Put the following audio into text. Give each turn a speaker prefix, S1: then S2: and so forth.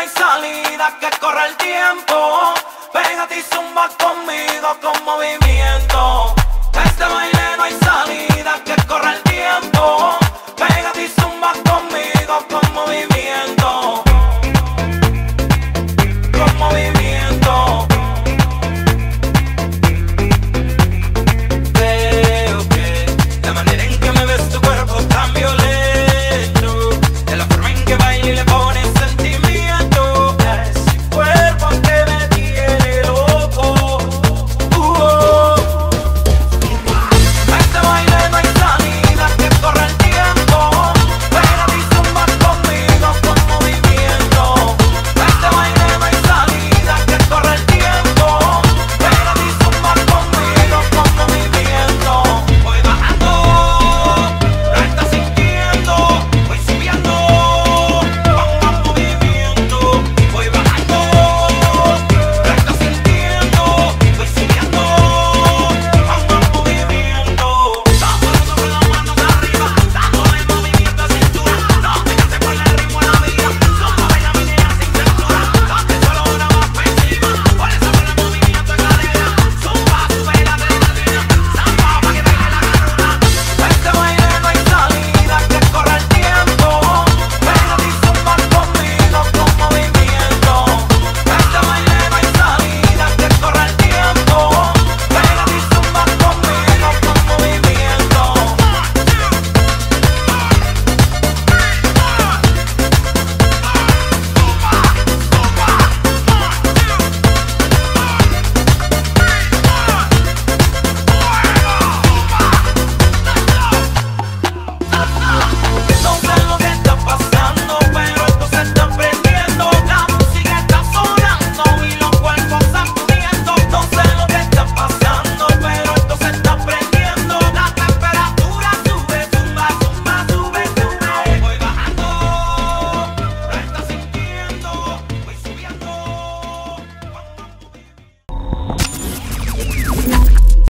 S1: hay salida, que corre el tiempo. Pégate y zumba conmigo con movimiento. De este baile no hay salida, que corre el tiempo. Pégate y zumba conmigo con movimiento.